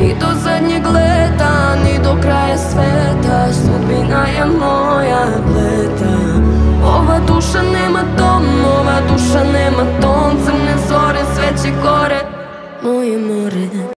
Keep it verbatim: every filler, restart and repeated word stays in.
ni do zadnjeg leta, ni do kraja sveta. Sudbina je moja pleta. Ova duša nema dom, ova duša nema ton. Crne zore, sve će gore, moje more.